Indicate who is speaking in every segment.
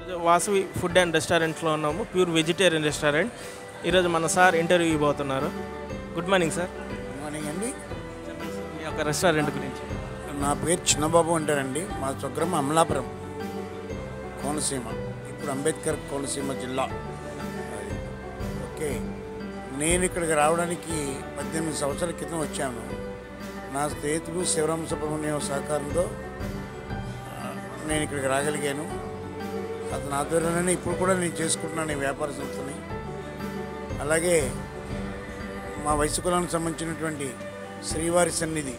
Speaker 1: ఈరోజు Vasavi food and రెస్టారెంట్లో ఉన్నాము, ప్యూర్ వెజిటేరియన్ రెస్టారెంట్. ఈరోజు మన సార్ ఇంటర్వ్యూ ఇవ్వబోతున్నారు. Good morning sir.
Speaker 2: Good morning అండి.
Speaker 1: చెప్పండి సార్ మీ యొక్క రెస్టారెంట్ గురించి.
Speaker 2: నా పేరు చిన్నబాబు అంటారండి. మా స్వగ్రామం అమలాపురం, కోనసీమ. ఇప్పుడు అంబేద్కర్ కోనసీమ జిల్లా. ఓకే, నేను ఇక్కడికి రావడానికి 18 సంవత్సరాల క్రితం వచ్చాను. నా స్నేహితుడు శివరామ సుబ్రహ్మణ్యం సహకారంతో నేను ఇక్కడికి రాగలిగాను. అతని ఆధ్వర్యంలోనే ఇప్పుడు కూడా నేను చేసుకుంటున్నాను ఈ వ్యాపార సంస్థని. అలాగే మా వయసు కులానికి సంబంధించినటువంటి శ్రీవారి సన్నిధి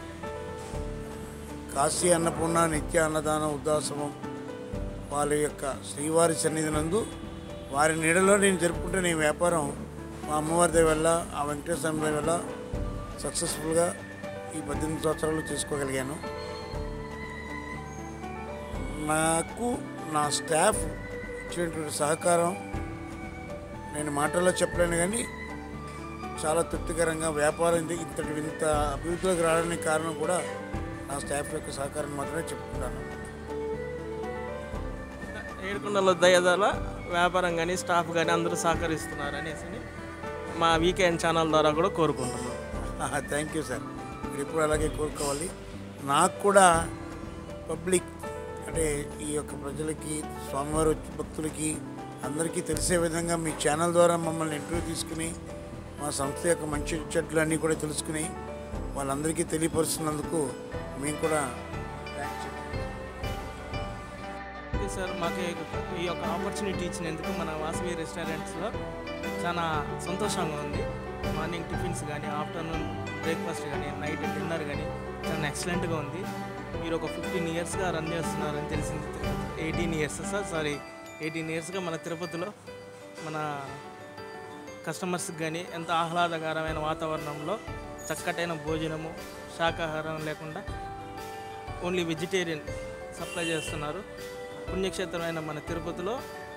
Speaker 2: కాశీ అన్నపూర్ణ నిత్య అన్నదాన ఉద్దాసవం వాళ్ళ యొక్క శ్రీవారి సన్నిధి నందు వారి నీడలో నేను జరుపుకుంటున్న ఈ వ్యాపారం మా అమ్మవారి దయ వల్ల, ఆ వెంకటేశ్వర స్వామి దయ వల్ల సక్సెస్ఫుల్గా ఈ 18 సంవత్సరాలు చేసుకోగలిగాను. నాకు నా స్టాఫ్ ఇచ్చినటువంటి సహకారం నేను మాటల్లో చెప్పలేను, కానీ చాలా తృప్తికరంగా వ్యాపారం ఇంత అభివృద్ధిలోకి రావడానికి కారణం కూడా నా స్టాఫ్ యొక్క సహకారం మాత్రమే చెప్పుకుంటాను.
Speaker 1: ఏడుకొండల దయదల వ్యాపారం కానీ స్టాఫ్ కానీ అందరూ సహకరిస్తున్నారు అనేసి మా వీకెండ్ ఛానల్ ద్వారా కూడా కోరుకుంటున్నాం.
Speaker 2: Thank you sir. మీరు ఇప్పుడు అలాగే కోరుకోవాలి. నాకు కూడా పబ్లిక్ అంటే ఈ యొక్క ప్రజలకి, స్వామివారి భక్తులకి అందరికీ తెలిసే విధంగా మీ ఛానల్ ద్వారా మమ్మల్ని ఇంటర్వ్యూ తీసుకుని మా సంస్థ యొక్క మంచి చెట్లు అన్నీ కూడా తెలుసుకుని వాళ్ళందరికీ తెలియపరుస్తున్నందుకు మేము కూడా
Speaker 1: సార్ మాకు ఈ యొక్క ఆపర్చునిటీ ఇచ్చినందుకు మన వాసవి రెస్టారెంట్స్లో చాలా సంతోషంగా ఉంది. మార్నింగ్ టిఫిన్స్ కానీ, ఆఫ్టర్నూన్ బ్రేక్ఫాస్ట్ కానీ, నైట్ డిన్నర్ కానీ చాలా ఎక్సలెంట్గా ఉంది. మీరు ఒక 15 ఇయర్స్గా రన్ చేస్తున్నారని తెలిసింది. 18 ఇయర్స్ సార్ 18 ఇయర్స్గా మన తిరుపతిలో మన కస్టమర్స్కి కానీ ఎంత ఆహ్లాదకరమైన వాతావరణంలో చక్కటైన భోజనము, శాకాహారం లేకుండా ఓన్లీ వెజిటేరియన్ సప్లై చేస్తున్నారు. పుణ్యక్షేత్రమైన మన తిరుపతిలో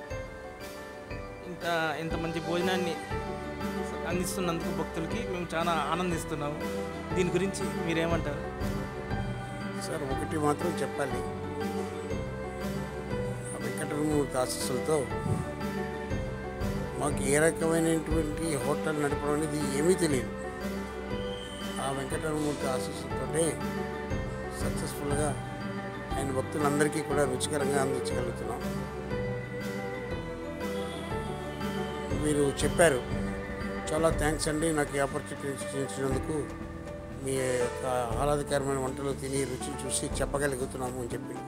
Speaker 1: ఇంత మంచి భోజనాన్ని అందిస్తున్నందుకు భక్తులకి మేము చాలా ఆనందిస్తున్నాము. దీని గురించి మీరేమంటారు
Speaker 2: సార్? ఒకటి మాత్రం చెప్పాలి, వెంకటరమూర్తి ఆశీస్సులతో మాకు ఏ రకమైనటువంటి హోటల్ నడపడం అనేది ఏమీ తెలియదు. ఆ వెంకటరమూర్తి ఆశీస్సులతోనే సక్సెస్ఫుల్గా ఆయన భక్తులందరికీ కూడా రుచికరంగా అందించగలుగుతున్నాం. మీరు చెప్పారు, చాలా థ్యాంక్స్ అండి నాకు ఈ ఆపర్చునిటీ ఇచ్చినందుకు. మీ యొక్క ఆహ్లాదకరమైన వంటలు తిని రుచి చూసి చెప్పగలుగుతున్నాము అని చెప్పి.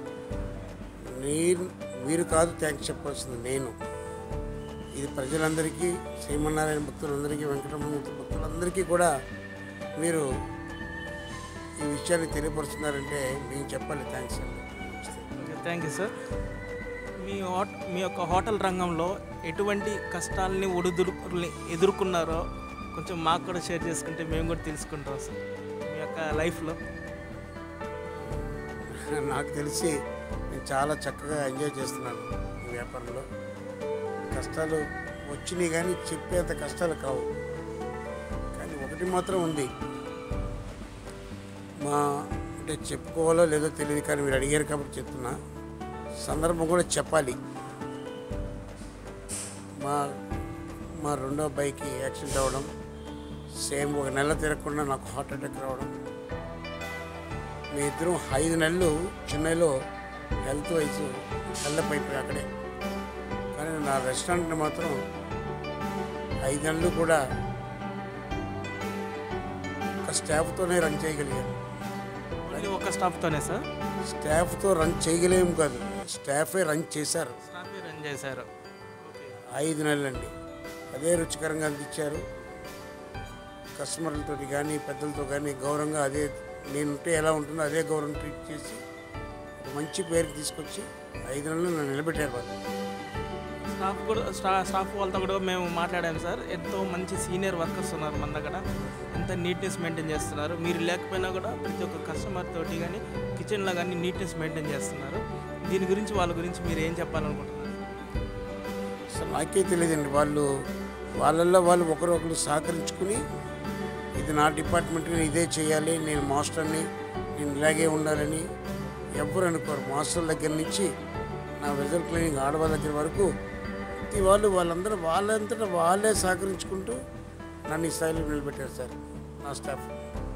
Speaker 2: మీరు కాదు థ్యాంక్స్ చెప్పాల్సింది నేను. ఇది ప్రజలందరికీ, శ్రీమన్నారాయణ భక్తులందరికీ, వెంకటరమణమూర్తి భక్తులందరికీ కూడా మీరు ఈ విషయాన్ని తెలియపరుస్తున్నారంటే మేము చెప్పాలి థ్యాంక్స్ అండి.
Speaker 1: Thank you sir. మీ యొక్క హోటల్ రంగంలో ఎటువంటి కష్టాలని, ఒడిదుడుకుల్ని ఎదుర్కొన్నారో కొంచెం మాకు కూడా షేర్ చేసుకుంటే మేము కూడా తెలుసుకుంటాం సార్ మీ యొక్క లైఫ్లో.
Speaker 2: నాకు తెలిసి నేను చాలా చక్కగా ఎంజాయ్ చేస్తున్నాను ఈ వ్యాపారంలో. కష్టాలు వచ్చినాయి కానీ చెప్పేంత కష్టాలు కావు. కానీ ఒకటి మాత్రం ఉంది, అంటే చెప్పుకోవాలో లేదో తెలియదు, కానీ మీరు అడిగారు కాబట్టి చెప్తున్నా. సందర్భం కూడా చెప్పాలి. మా రెండో అబ్బాయికి యాక్సిడెంట్ అవ్వడం, సేమ్ ఒక నెల తిరగకుండా నాకు హార్ట్ అటాక్ రావడం. మీ ఇద్దరం 5 నెలలు చెన్నైలో హెల్త్ వైజ్ డెవలప్ అయిపోయి అక్కడే. కానీ నా రెస్టారెంట్ని మాత్రం 5 నెలలు కూడా ఒక స్టాఫ్తోనే రన్ చేయగలిగాను.
Speaker 1: ఓన్లీ ఒక స్టాఫ్తోనే సార్?
Speaker 2: స్టాఫ్తో రన్ చేయగలేము కాదు, స్టాఫే రన్ చేశారు. 5 నెలలండి. అదే రుచికరంగా అందించారు. కస్టమర్లతో కానీ పెద్దలతో కానీ గౌరవంగా, అదే నేనుంటే ఎలా ఉంటుందో అదే గౌరవం ట్రీట్ చేసి మంచి పేరు తీసుకొచ్చి 5 నెలలు నన్ను నిలబెట్టారు వాళ్ళు.
Speaker 1: స్టాఫ్ వాళ్ళతో కూడా మేము మాట్లాడాము సార్. ఎంతో మంచి సీనియర్ వర్కర్స్ ఉన్నారు మన దగ్గర. ఎంత నీట్నెస్ మెయింటైన్ చేస్తున్నారు. మీరు లేకపోయినా కూడా ప్రతి ఒక్క కస్టమర్ తోటి కానీ కిచెన్లో కానీ నీట్నెస్ మెయింటైన్ చేస్తున్నారు. దీని గురించి వాళ్ళ గురించి మీరు ఏం చెప్పాలనుకుంటున్నారు?
Speaker 2: అసలు నాకే తెలియదండి. వాళ్ళల్లో వాళ్ళు ఒకరు సహకరించుకుని ఇది నా డిపార్ట్మెంట్, నేను ఇదే చేయాలి, నేను మాస్టర్ని, నేను ఇలాగే ఉండాలని ఎవ్వరు అనుకోరు. మాస్టర్ దగ్గర నుంచి నా వెజల్ క్లీనింగ్ ఆడవాళ్ళ దగ్గర వరకు ప్రతి వాళ్ళందరూ వాళ్ళంతటా వాళ్ళే సహకరించుకుంటూ నన్ను ఈ స్థాయిలో నిలబెట్టారు సార్ నా స్టాఫ్.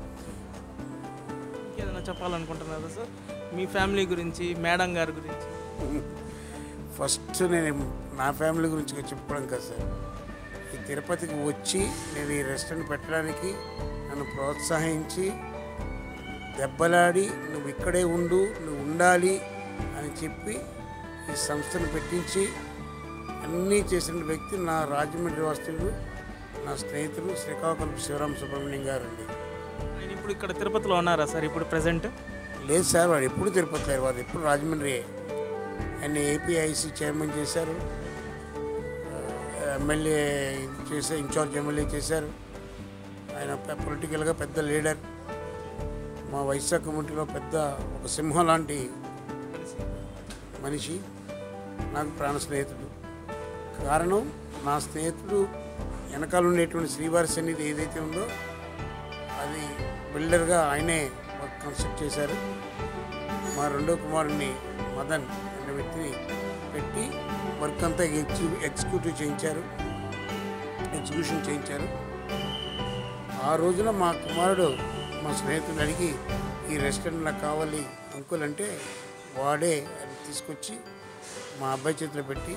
Speaker 1: ఇంకేదైనా చెప్పాలనుకుంటున్నారా సార్ మీ ఫ్యామిలీ గురించి, మేడం గారి గురించి?
Speaker 2: ఫస్ట్ నేను నా ఫ్యామిలీ గురించి చెప్పుకోవడం కదా సార్, ఈ తిరుపతికి వచ్చి నేను ఈ రెస్టారెంట్ పెట్టడానికి నన్ను ప్రోత్సహించి దెబ్బలాడి నువ్వు ఇక్కడే నువ్వు ఉండాలి అని చెప్పి ఈ సంస్థను పెట్టించి అన్నీ చేసిన వ్యక్తి నా రాజమండ్రి వాస్తవుడు, నా స్నేహితులు శ్రీకాకుళం శివరామ సుబ్రహ్మణ్యం గారు అండి.
Speaker 1: ఆయన ఇప్పుడు ఇక్కడ తిరుపతిలో ఉన్నారా సార్ ఇప్పుడు ప్రెసెంట్?
Speaker 2: లేదు సార్, వాడు ఎప్పుడు తిరుపతి లేరు, వాడు ఎప్పుడు రాజమండ్రి. ఆయన ఏపీఐసి చైర్మన్ చేశారు, ఎమ్మెల్యే చేశారు, ఇన్ఛార్జ్ ఎమ్మెల్యే చేశారు. ఆయన పొలిటికల్గా పెద్ద లీడర్, మా వైశాఖ కమ్యూనిటీలో పెద్ద ఒక సింహం లాంటి మనిషి, నాకు ప్రాణ స్నేహితుడు. కారణం నా స్నేహితుడు వెనకాల ఉండేటువంటి శ్రీవారి సన్నిధి ఏదైతే ఉందో అది బిల్డర్గా ఆయనే వర్క్ కన్స్ట్రక్ట్ చేశారు. మా రెండో కుమారుడిని మదన్ అనే వ్యక్తిని పెట్టి వర్క్ అంతా ఎగ్జిక్యూషన్ చేయించారు. ఆ రోజున మా కుమారుడు మా స్నేహితుడు అడిగి ఈ రెస్టారెంట్ నాకు కావాలి అంకుల్ అంటే వాడే అది తీసుకొచ్చి మా అబ్బాయి చేతిలో పెట్టి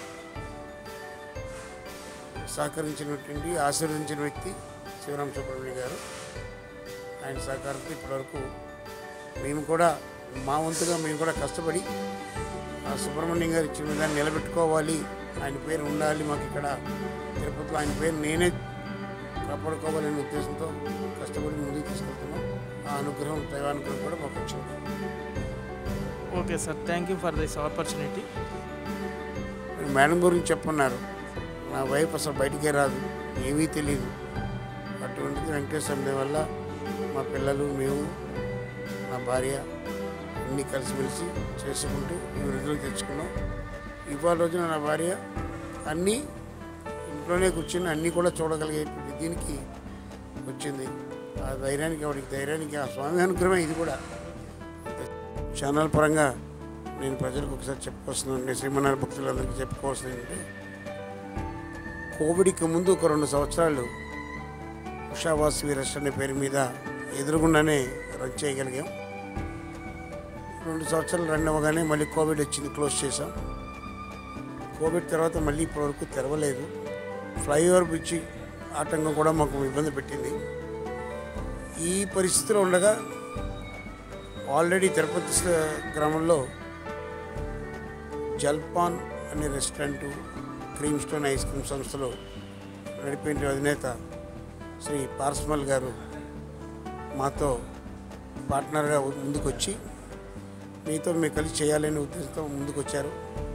Speaker 2: సహకరించినటువంటి ఆశీర్వదించిన వ్యక్తి శివరామ సుబ్రహ్మణ్యం గారు. ఆయన సహకారంతో ఇప్పటివరకు మేము కూడా మా వంతుగా మేము కూడా కష్టపడి ఆ సుబ్రహ్మణ్యం గారు ఇచ్చిన విధాన్ని నిలబెట్టుకోవాలి, ఆయన పేరు ఉండాలి మాకు ఇక్కడ తిరుపతిలో, ఆయన పేరు నేనే కాపాడుకోవాలనే ఉద్దేశంతో కష్టపడి ముందుకు తీసుకెళ్తున్నాం. ఆ అనుగ్రహం, దైవానుగ్రహం కూడా మాకు వచ్చింది.
Speaker 1: Okay sir, thank you for this opportunity.
Speaker 2: మీరు మేడం గురించి చెప్పున్నారు, నా వైఫ్ అసలు బయటికే రాదు, ఏమీ తెలియదు. అటువంటిది వెంకటేశ్వర స్వామి వల్ల మా పిల్లలు, మేము, నా భార్య అన్నీ కలిసిమెలిసి చేసుకుంటూ ఈ వృద్ధిలోకి తెచ్చుకున్నాం. ఇవాళ రోజున నా భార్య అన్నీ ఇంట్లోనే కూర్చొని అన్నీ కూడా చూడగలిగేటువంటి దీనికి వచ్చింది. ఆ ధైర్యానికి ఆ స్వామి అనుగ్రహమే ఇది కూడా. ఛానల్ పరంగా నేను ప్రజలకు ఒకసారి చెప్పుకొస్తున్నాను, శ్రీమన్నారాయణ భక్తులందరికీ చెప్పుకోవాల్సింది ఏంటంటే, కోవిడ్కి ముందు ఒక 2 సంవత్సరాలు ఉషావాసవి రెస్టారెంట్ పేరు మీద ఎదురుగుండానే రన్ చేయగలిగాం. 2 సంవత్సరాలు రన్ అవ్వగానే మళ్ళీ కోవిడ్ వచ్చింది, క్లోజ్ చేసాం. కోవిడ్ తర్వాత మళ్ళీ ఇప్పటివరకు తెరవలేదు. ఫ్లైఓవర్ బ్రిడ్జి ఆటంకం కూడా మాకు ఇబ్బంది పెట్టింది. ఈ పరిస్థితిలో ఉండగా ఆల్రెడీ తిరుపతి గ్రామంలో జల్పాన్ అనే restaurant, Cream Stone ice cream సంస్థలో నడిపే అధినేత శ్రీ పార్స్మల్ గారు మాతో పార్ట్నర్గా ముందుకొచ్చి మీతో మేము కలిసి చేయాలనే ఉద్దేశంతో ముందుకొచ్చారు.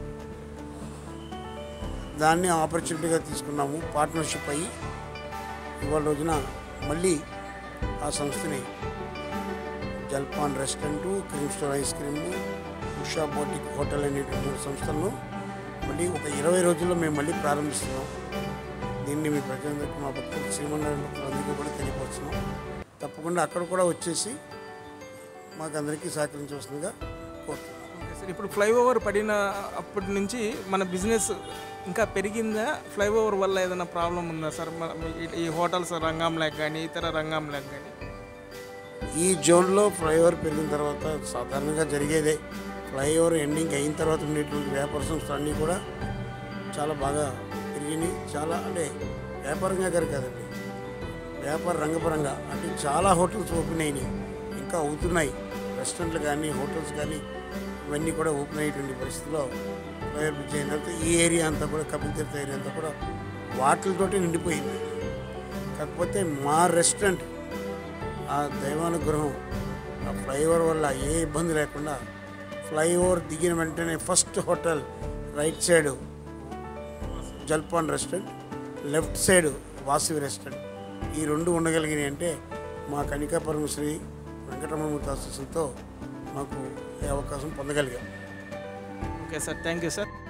Speaker 2: దాన్ని ఆపర్చునిటీగా తీసుకున్నాము, పార్ట్నర్షిప్ అయ్యి ఇవాళ రోజున మళ్ళీ ఆ సంస్థని Jalpan restaurant, Cream Stone ice cream, Usha boutique hotel అనే 3 సంస్థలను మళ్ళీ ఒక 20 రోజుల్లో మేము మళ్ళీ ప్రారంభిస్తున్నాం. దీన్ని మీ ప్రజలందరికీ, మా భక్తులు, శ్రీమన్నారాయణ భక్తులందరికీ కూడా తెలియపరుస్తున్నాం. తప్పకుండా అక్కడ కూడా వచ్చేసి మాకు అందరికీ సహకరించవలసిందిగా కోరుతున్నాం.
Speaker 1: ఓకే సార్, ఇప్పుడు ఫ్లైఓవర్ పడిన అప్పటి నుంచి మన బిజినెస్ ఇంకా పెరిగిందా? ఫ్లైఓవర్ వల్ల ఏదైనా ప్రాబ్లం ఉందా సార్? ఈ హోటల్స్ రంగంలోకి కానీ ఇతర రంగంలోకి కానీ?
Speaker 2: ఈ జోన్లో ఫ్లైఓవర్ పెరిగిన తర్వాత సాధారణంగా జరిగేదే. ఫ్లైఓవర్ ఎండింగ్ అయిన తర్వాత ఉండేటువంటి వ్యాపార సంస్థలు అన్నీ కూడా చాలా బాగా పెరిగినాయి. చాలా అంటే వ్యాపారంగా గారు కాదండి, వ్యాపార రంగపరంగా అంటే చాలా హోటల్స్ ఓపెన్ అయినాయి, ఇంకా అవుతున్నాయి. రెస్టారెంట్లు కానీ హోటల్స్ కానీ ఇవన్నీ కూడా ఓపెన్ అయ్యేటువంటి పరిస్థితిలో ఫ్లైఓవర్ బ్రిడ్జ్ అయిన తర్వాత ఈ ఏరియా అంతా కూడా, కపిల్ తీర్థ ఏరియా అంతా కూడా వాటితోటి నిండిపోయింది. కాకపోతే మా రెస్టారెంట్ ఆ దైవానుగ్రహం, ఆ ఫ్లైఓవర్ వల్ల ఏ ఇబ్బంది లేకుండా ఫ్లైఓవర్ దిగిన వెంటనే first hotel right side Jalpan restaurant, left side Vasavi restaurant, ఈ 2 ఉండగలిగినాయి అంటే మా కనికాపురం శ్రీ వెంకటరమణమూర్తి ఆశీస్సులతో మాకు ఈ అవకాశం పొందగలిగాం.
Speaker 1: Okay sir, thank you sir.